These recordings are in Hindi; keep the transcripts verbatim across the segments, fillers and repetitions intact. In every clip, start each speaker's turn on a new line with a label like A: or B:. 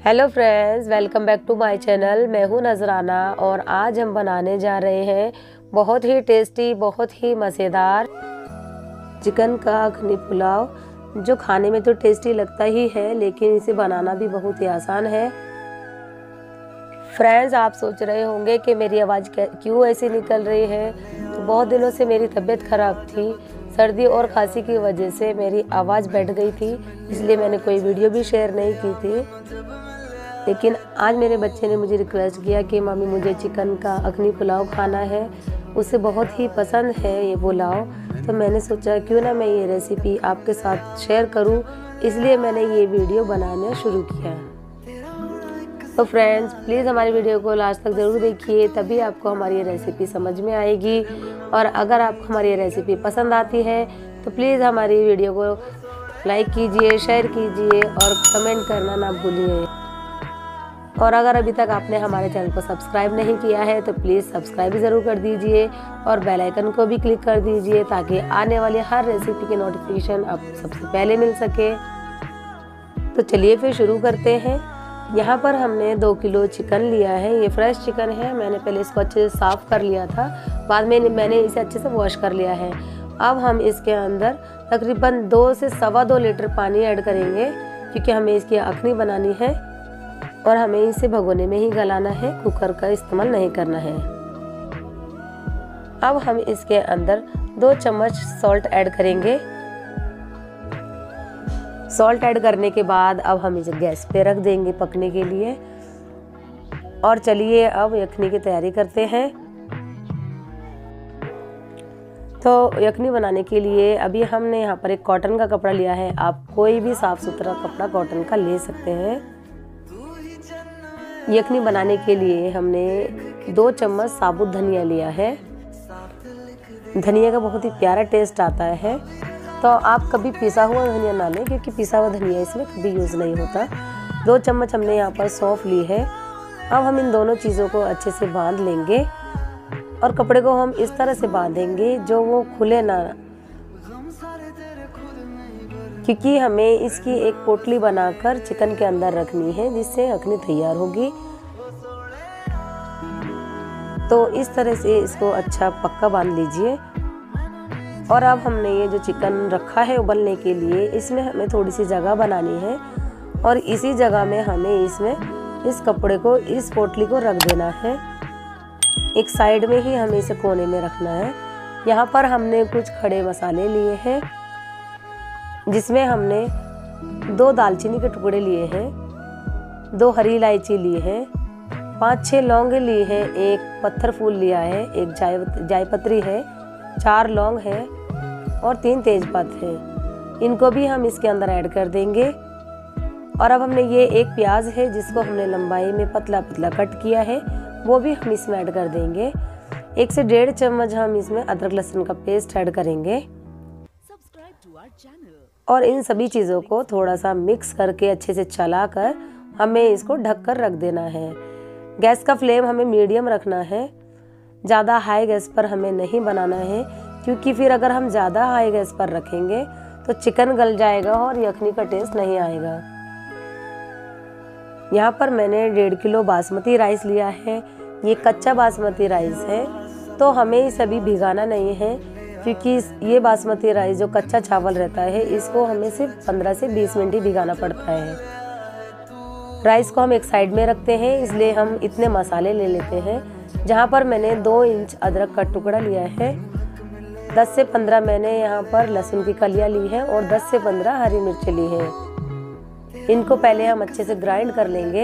A: Hello friends, welcome back to my channel. मैं हूं नजराना और आज हम बनाने जा रहे हैं बहुत ही टेस्टी, बहुत ही मज़ेदार चिकन का अखनी पुलाव, जो खाने में तो टेस्टी लगता ही है लेकिन इसे बनाना भी बहुत ही आसान है। फ्रेंड्स, आप सोच रहे होंगे कि मेरी आवाज़ क्यों ऐसी निकल रही है। तो बहुत दिनों से मेरी तबीयत ख़राब थी, सर्दी और खांसी की वजह से मेरी आवाज़ बैठ गई थी, इसलिए मैंने कोई वीडियो भी शेयर नहीं की थी। लेकिन आज मेरे बच्चे ने मुझे रिक्वेस्ट किया कि मम्मी मुझे चिकन का अखनी पुलाव खाना है, उसे बहुत ही पसंद है ये पुलाव। तो मैंने सोचा क्यों ना मैं ये रेसिपी आपके साथ शेयर करूं, इसलिए मैंने ये वीडियो बनाना शुरू किया। तो फ्रेंड्स, प्लीज़ हमारी वीडियो को लास्ट तक ज़रूर देखिए, तभी आपको हमारी ये रेसिपी समझ में आएगी। और अगर आपको हमारी ये रेसिपी पसंद आती है तो प्लीज़ हमारी वीडियो को लाइक कीजिए, शेयर कीजिए और कमेंट करना ना भूलिए। और अगर अभी तक आपने हमारे चैनल को सब्सक्राइब नहीं किया है तो प्लीज़ सब्सक्राइब भी ज़रूर कर दीजिए और बेल आइकन को भी क्लिक कर दीजिए, ताकि आने वाली हर रेसिपी की नोटिफिकेशन आप सबसे पहले मिल सके। तो चलिए फिर शुरू करते हैं। यहाँ पर हमने दो किलो चिकन लिया है। ये फ्रेश चिकन है, मैंने पहले इसको अच्छे से साफ़ कर लिया था, बाद में मैंने इसे अच्छे से वॉश कर लिया है। अब हम इसके अंदर तकरीबन दो से सवा दो लीटर पानी ऐड करेंगे, क्योंकि हमें इसकी अखनी बनानी है और हमें इसे भगोने में ही गलाना है, कुकर का इस्तेमाल नहीं करना है। अब हम इसके अंदर दो चम्मच सॉल्ट ऐड करेंगे। सॉल्ट ऐड करने के बाद अब हम इसे गैस पे रख देंगे पकने के लिए। और चलिए अब यखनी की तैयारी करते हैं। तो यखनी बनाने के लिए अभी हमने यहाँ पर एक कॉटन का कपड़ा लिया है। आप कोई भी साफ सुथरा कपड़ा कॉटन का ले सकते हैं। यखनी बनाने के लिए हमने दो चम्मच साबुत धनिया लिया है। धनिया का बहुत ही प्यारा टेस्ट आता है, तो आप कभी पिसा हुआ धनिया ना लें, क्योंकि पिसा हुआ धनिया इसमें कभी यूज़ नहीं होता। दो चम्मच हमने यहाँ पर सौंफ ली है। अब हम इन दोनों चीज़ों को अच्छे से बांध लेंगे और कपड़े को हम इस तरह से बांधेंगे जो वो खुले ना, क्योंकि हमें इसकी एक पोटली बनाकर चिकन के अंदर रखनी है, जिससे अखनी तैयार होगी। तो इस तरह से इसको अच्छा पक्का बांध लीजिए। और अब हमने ये जो चिकन रखा है उबलने के लिए, इसमें हमें थोड़ी सी जगह बनानी है और इसी जगह में हमें इसमें इस कपड़े को, इस पोटली को रख देना है। एक साइड में ही हमें इसे कोने में रखना है। यहाँ पर हमने कुछ खड़े मसाले लिए हैं, जिसमें हमने दो दालचीनी के टुकड़े लिए हैं, दो हरी इलायची ली है, पाँच छः लौंग लिए हैं, एक पत्थर फूल लिया है, एक जाय जायपत्री है, चार लौंग है और तीन तेजपात है। इनको भी हम इसके अंदर ऐड कर देंगे। और अब हमने ये एक प्याज है जिसको हमने लंबाई में पतला पतला कट किया है, वो भी हम इसमें ऐड कर देंगे। एक से डेढ़ चम्मच हम इसमें अदरक लहसुन का पेस्ट ऐड करेंगे। और इन सभी चीज़ों को थोड़ा सा मिक्स करके अच्छे से चलाकर हमें इसको ढक कर रख देना है। गैस का फ्लेम हमें मीडियम रखना है, ज़्यादा हाई गैस पर हमें नहीं बनाना है, क्योंकि फिर अगर हम ज़्यादा हाई गैस पर रखेंगे तो चिकन गल जाएगा और यखनी का टेस्ट नहीं आएगा। यहाँ पर मैंने डेढ़ किलो बासमती राइस लिया है। ये कच्चा बासमती राइस है, तो हमें इसे अभी भिगाना नहीं है, क्योंकि ये बासमती राइस जो कच्चा चावल रहता है, इसको हमें सिर्फ पंद्रह से बीस मिनट ही भिगाना पड़ता है। राइस को हम एक साइड में रखते हैं, इसलिए हम इतने मसाले ले लेते हैं। जहाँ पर मैंने दो इंच अदरक का टुकड़ा लिया है, दस से पंद्रह मैंने यहाँ पर लहसुन की कलियाँ ली है और दस से पंद्रह हरी मिर्च ली है। इनको पहले हम अच्छे से ग्राइंड कर लेंगे।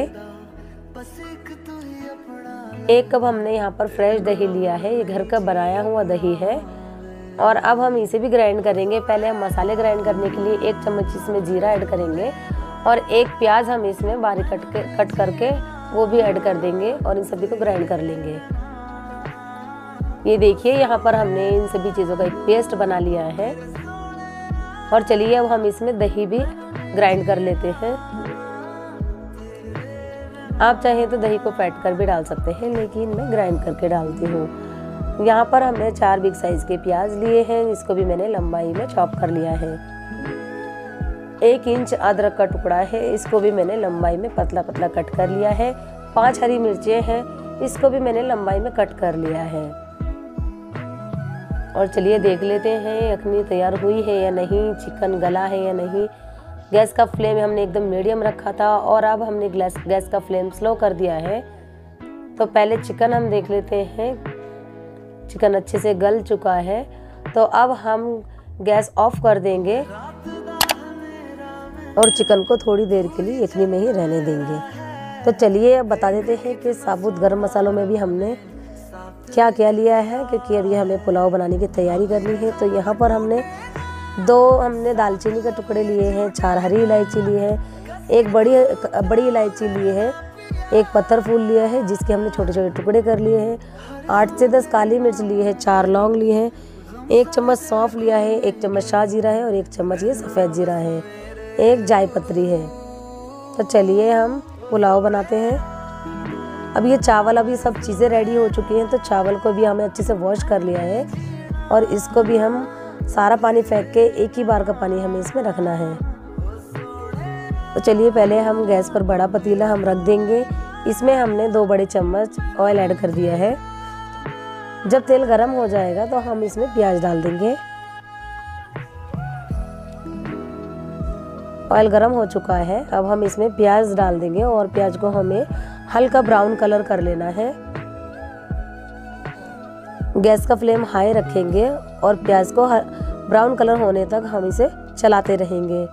A: एक कप हमने यहाँ पर फ्रेश दही लिया है, ये घर का बनाया हुआ दही है। और अब हम इसे भी ग्राइंड करेंगे। पहले हम मसाले ग्राइंड करने के लिए एक चम्मच इसमें जीरा ऐड करेंगे और एक प्याज हम इसमें बारीक कट के कट करके वो भी ऐड कर देंगे और इन सभी को ग्राइंड कर लेंगे। ये देखिए, यहाँ पर हमने इन सभी चीज़ों का एक पेस्ट बना लिया है। और चलिए अब हम इसमें दही भी ग्राइंड कर लेते हैं। आप चाहें तो दही को फेंट कर भी डाल सकते हैं, लेकिन मैं ग्राइंड करके डालती हूँ। यहाँ पर हमने चार बिग साइज़ के प्याज लिए हैं, इसको भी मैंने लंबाई में चॉप कर लिया है। एक इंच अदरक का टुकड़ा है, इसको भी मैंने लंबाई में पतला पतला कट कर लिया है। पांच हरी मिर्चें हैं, इसको भी मैंने लंबाई में कट कर लिया है। और चलिए देख लेते हैं यखनी तैयार हुई है या नहीं, चिकन गला है या नहीं। गैस का फ्लेम हमने एकदम मीडियम रखा था और अब हमने गैस गैस का फ्लेम स्लो कर दिया है। तो पहले चिकन हम देख लेते हैं। चिकन अच्छे से गल चुका है, तो अब हम गैस ऑफ कर देंगे और चिकन को थोड़ी देर के लिए यखनी में ही रहने देंगे। तो चलिए अब बता देते हैं कि साबुत गरम मसालों में भी हमने क्या क्या लिया है, क्योंकि अभी हमें पुलाव बनाने की तैयारी करनी है। तो यहाँ पर हमने दो हमने दालचीनी के टुकड़े लिए हैं, चार हरी इलायची लिए हैं, एक बड़ी बड़ी इलायची लिए है, एक पत्थर फूल लिया है जिसके हमने छोटे छोटे टुकड़े कर लिए हैं, आठ से दस काली मिर्च लिए है, चार लौंग लिए हैं, एक चम्मच सौंफ लिया है, एक चम्मच शाह जीरा है और एक चम्मच ये सफ़ेद जीरा है, एक जायपत्री है। तो चलिए हम पुलाव बनाते हैं। अब ये चावल, अब ये सब चीज़ें रेडी हो चुकी हैं। तो चावल को भी हमें अच्छे से वॉश कर लिया है और इसको भी हम सारा पानी फेंक के एक ही बार का पानी हमें इसमें रखना है। तो चलिए पहले हम गैस पर बड़ा पतीला हम रख देंगे। इसमें हमने दो बड़े चम्मच ऑयल ऐड कर दिया है। जब तेल गरम हो जाएगा तो हम इसमें प्याज डाल देंगे। ऑयल गरम हो चुका है, अब हम इसमें प्याज डाल देंगे और प्याज को हमें हल्का ब्राउन कलर कर लेना है। गैस का फ्लेम हाई रखेंगे और प्याज को ब्राउन कलर होने तक हम इसे चलाते रहेंगे।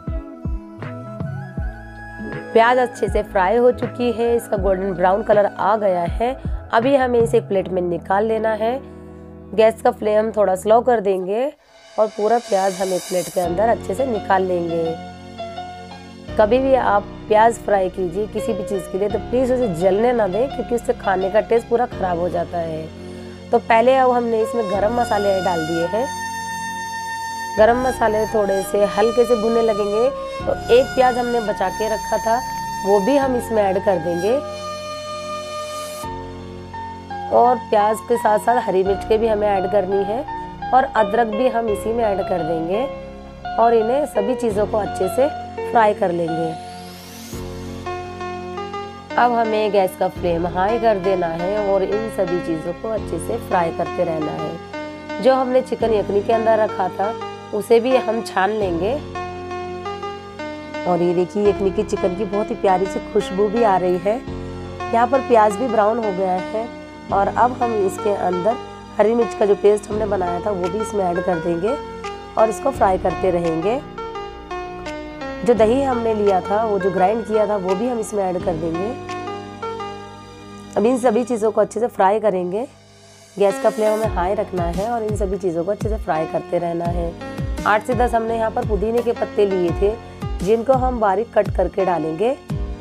A: प्याज अच्छे से फ्राई हो चुकी है, इसका गोल्डन ब्राउन कलर आ गया है। अभी हमें इसे एक प्लेट में निकाल लेना है। गैस का फ्लेम थोड़ा स्लो कर देंगे और पूरा प्याज हम एक प्लेट के अंदर अच्छे से निकाल लेंगे। कभी भी आप प्याज फ्राई कीजिए किसी भी चीज़ के लिए तो प्लीज़ उसे जलने ना दें, क्योंकि उससे खाने का टेस्ट पूरा ख़राब हो जाता है। तो पहले अब हमने इसमें गरम मसाले डाल दिए हैं। गरम मसाले थोड़े से हल्के से भुनने लगेंगे। तो एक प्याज हमने बचा के रखा था, वो भी हम इसमें ऐड कर देंगे और प्याज के साथ साथ हरी मिर्च के भी हमें ऐड करनी है और अदरक भी हम इसी में ऐड कर देंगे और इन्हें सभी चीज़ों को अच्छे से फ्राई कर लेंगे। अब हमें गैस का फ्लेम हाई कर देना है और इन सभी चीज़ों को अच्छे से फ्राई करते रहना है। जो हमने चिकन यखनी के अंदर रखा था उसे भी हम छान लेंगे। और ये देखिए यखनी की चिकन की बहुत ही प्यारी सी खुशबू भी आ रही है। यहाँ पर प्याज भी ब्राउन हो गया है और अब हम इसके अंदर हरी मिर्च का जो पेस्ट हमने बनाया था वो भी इसमें ऐड कर देंगे और इसको फ्राई करते रहेंगे। जो दही हमने लिया था, वो जो ग्राइंड किया था, वो भी हम इसमें ऐड कर देंगे। अब इन सभी चीज़ों को अच्छे से फ्राई करेंगे। गैस का फ्लेम हमें हाई रखना है और इन सभी चीज़ों को अच्छे से फ्राई करते रहना है। आठ से दस हमने यहाँ पर पुदीने के पत्ते लिए थे जिनको हम बारीक कट करके डालेंगे।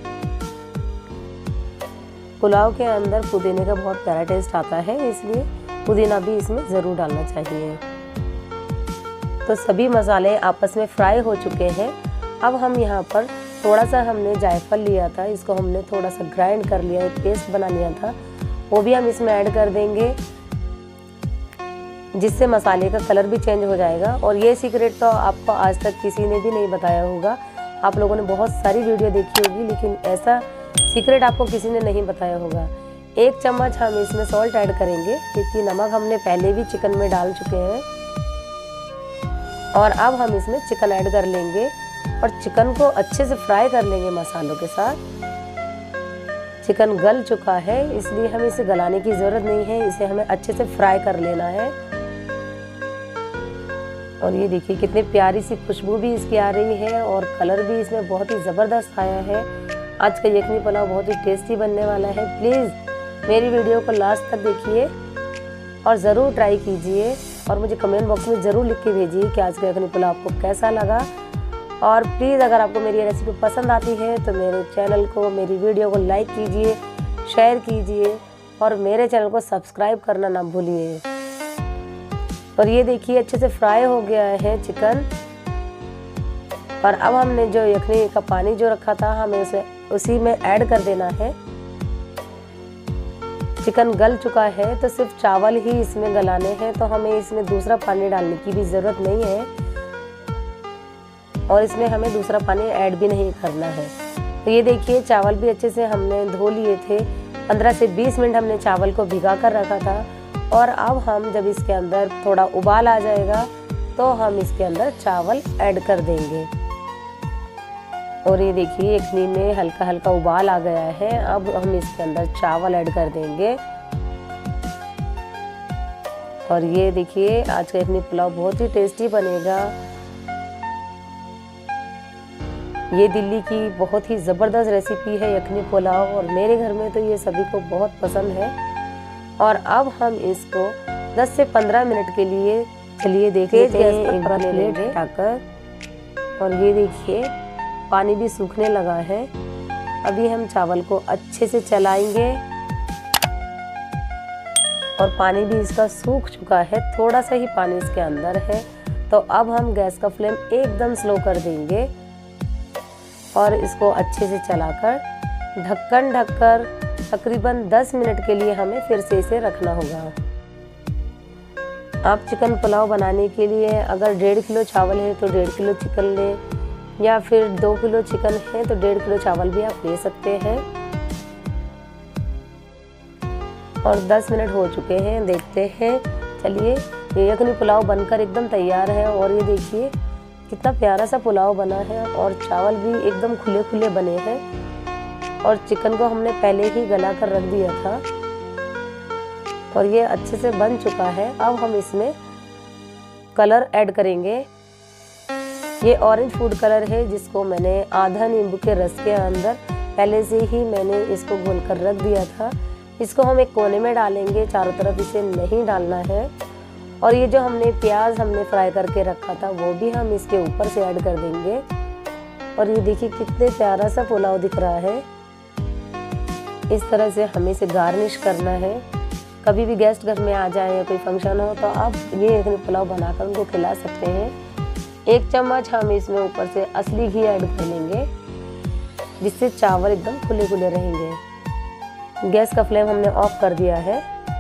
A: पुलाव के अंदर पुदीने का बहुत प्यारा टेस्ट आता है, इसलिए पुदीना भी इसमें ज़रूर डालना चाहिए। तो सभी मसाले आपस में फ्राई हो चुके हैं। अब हम यहाँ पर थोड़ा सा हमने जायफल लिया था, इसको हमने थोड़ा सा ग्राइंड कर लिया, एक पेस्ट बना लिया था, वो भी हम इसमें ऐड कर देंगे जिससे मसाले का कलर भी चेंज हो जाएगा। और ये सीक्रेट तो आपको आज तक किसी ने भी नहीं बताया होगा। आप लोगों ने बहुत सारी वीडियो देखी होगी लेकिन ऐसा सीक्रेट आपको किसी ने नहीं बताया होगा। एक चम्मच हम इसमें सॉल्ट ऐड करेंगे क्योंकि नमक हमने पहले भी चिकन में डाल चुके हैं। और अब हम इसमें चिकन ऐड कर लेंगे और चिकन को अच्छे से फ्राई कर लेंगे मसालों के साथ। चिकन गल चुका है इसलिए हमें इसे गलाने की ज़रूरत नहीं है, इसे हमें अच्छे से फ्राई कर लेना है। और ये देखिए कितनी प्यारी सी खुशबू भी इसकी आ रही है और कलर भी इसमें बहुत ही ज़बरदस्त आया है। आज का यखनी पुलाव बहुत ही टेस्टी बनने वाला है। प्लीज़ मेरी वीडियो को लास्ट तक देखिए और ज़रूर ट्राई कीजिए और मुझे कमेंट बॉक्स में ज़रूर लिख के भेजिए कि आज का यखनी पुलाव आपको कैसा लगा। और प्लीज़ अगर आपको मेरी रेसिपी पसंद आती है तो मेरे चैनल को, मेरी वीडियो को लाइक कीजिए, शेयर कीजिए और मेरे चैनल को सब्सक्राइब करना ना भूलिए। और ये देखिए अच्छे से फ्राई हो गया है चिकन। और अब हमने जो यखनी का पानी जो रखा था हमें उसे उसी में ऐड कर देना है। चिकन गल चुका है तो सिर्फ चावल ही इसमें गलाने हैं, तो हमें इसमें दूसरा पानी डालने की भी ज़रूरत नहीं है। और इसमें हमें दूसरा पानी ऐड भी नहीं करना है। तो ये देखिए चावल भी अच्छे से हमने धो लिए थे। पंद्रह से बीस मिनट हमने चावल को भिगा कर रखा था और अब हम जब इसके अंदर थोड़ा उबाल आ जाएगा तो हम इसके अंदर चावल ऐड कर देंगे। और ये देखिए यखनी में हल्का हल्का उबाल आ गया है। अब हम इसके अंदर चावल ऐड कर देंगे। और ये देखिए आज का यखनी पुलाव बहुत ही टेस्टी बनेगा। ये दिल्ली की बहुत ही ज़बरदस्त रेसिपी है यखनी पुलाव और मेरे घर में तो ये सभी को बहुत पसंद है। और अब हम इसको दस से पंद्रह मिनट के लिए चलिए देखिए एक बार प्लेट हटाकर। और ये देखिए पानी भी सूखने लगा है। अभी हम चावल को अच्छे से चलाएंगे और पानी भी इसका सूख चुका है, थोड़ा सा ही पानी इसके अंदर है। तो अब हम गैस का फ्लेम एकदम स्लो कर देंगे और इसको अच्छे से चलाकर ढक्कन ढककर तकरीबन दस मिनट के लिए हमें फिर से इसे रखना होगा। आप चिकन पुलाव बनाने के लिए अगर डेढ़ किलो चावल है तो डेढ़ किलो चिकन लें, या फिर दो किलो चिकन है तो डेढ़ किलो चावल भी आप ले सकते हैं। और दस मिनट हो चुके हैं, देखते हैं। चलिए ये यखनी पुलाव बनकर एकदम तैयार है। और ये देखिए कितना प्यारा सा पुलाव बना है और चावल भी एकदम खुले खुले बने हैं। और चिकन को हमने पहले ही गला कर रख दिया था और ये अच्छे से बन चुका है। अब हम इसमें कलर ऐड करेंगे। ये ऑरेंज फूड कलर है जिसको मैंने आधा नींबू के रस के अंदर पहले से ही मैंने इसको घोल कर रख दिया था। इसको हम एक कोने में डालेंगे, चारों तरफ इसे नहीं डालना है। और ये जो हमने प्याज हमने फ्राई करके रखा था वो भी हम इसके ऊपर से ऐड कर देंगे। और ये देखिए कितने प्यारा सा पुलाव दिख रहा है। इस तरह से हमें इसे गार्निश करना है। कभी भी गेस्ट घर में आ जाए या कोई फंक्शन हो तो आप ये यखनी पुलाव बनाकर उनको खिला सकते हैं। एक चम्मच हम इसमें ऊपर से असली घी ऐड कर लेंगे जिससे चावल एकदम खुले खुले रहेंगे। गैस का फ्लेम हमने ऑफ कर दिया है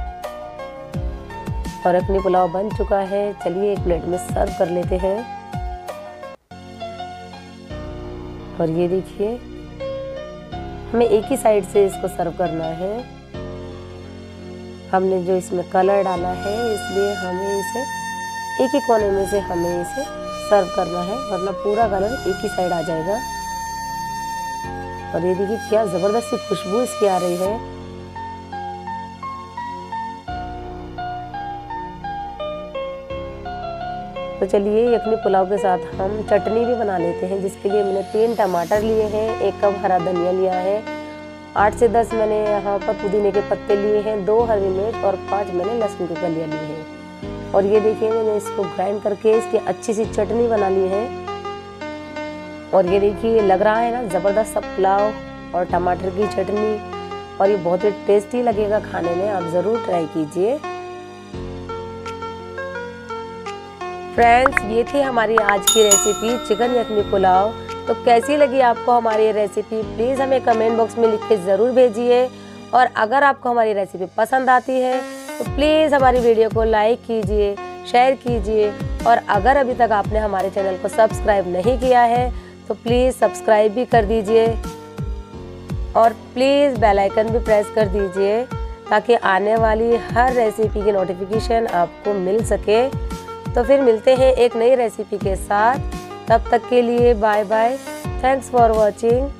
A: और यखनी पुलाव बन चुका है। चलिए एक प्लेट में सर्व कर लेते हैं। और ये देखिए हमें एक ही साइड से इसको सर्व करना है। हमने जो इसमें कलर डाला है इसलिए हमें इसे एक ही कोने में से हमें इसे सर्व करना है, वरना पूरा कलर एक ही साइड आ जाएगा। और ये देखिए क्या जबरदस्त सी खुशबू इसकी आ रही है। तो चलिए यखनी पुलाव के साथ हम चटनी भी बना लेते हैं, जिसके लिए मैंने तीन टमाटर लिए हैं, एक कप हरा धनिया लिया है, आठ से दस मैंने यहाँ पर पुदीने के पत्ते लिए हैं, दो हरी मिर्च और पांच मैंने लहसुन की कलियाँ ली हैं। और ये देखिए मैंने इसको ग्राइंड करके इसकी अच्छी सी चटनी बना ली है। और ये देखिए लग रहा है ना ज़बरदस्त सा पुलाव और टमाटर की चटनी, और ये बहुत ही टेस्टी लगेगा खाने में, आप ज़रूर ट्राई कीजिए। फ्रेंड्स ये थी हमारी आज की रेसिपी चिकन यखनी पुलाव। तो कैसी लगी आपको हमारी ये रेसिपी, प्लीज़ हमें कमेंट बॉक्स में लिख के ज़रूर भेजिए। और अगर आपको हमारी रेसिपी पसंद आती है तो प्लीज़ हमारी वीडियो को लाइक कीजिए, शेयर कीजिए। और अगर अभी तक आपने हमारे चैनल को सब्सक्राइब नहीं किया है तो प्लीज़ सब्सक्राइब भी कर दीजिए और प्लीज़ बेल आइकन भी प्रेस कर दीजिए ताकि आने वाली हर रेसिपी की नोटिफिकेशन आपको मिल सके। तो फिर मिलते हैं एक नई रेसिपी के साथ, तब तक के लिए bye bye. Thanks for watching.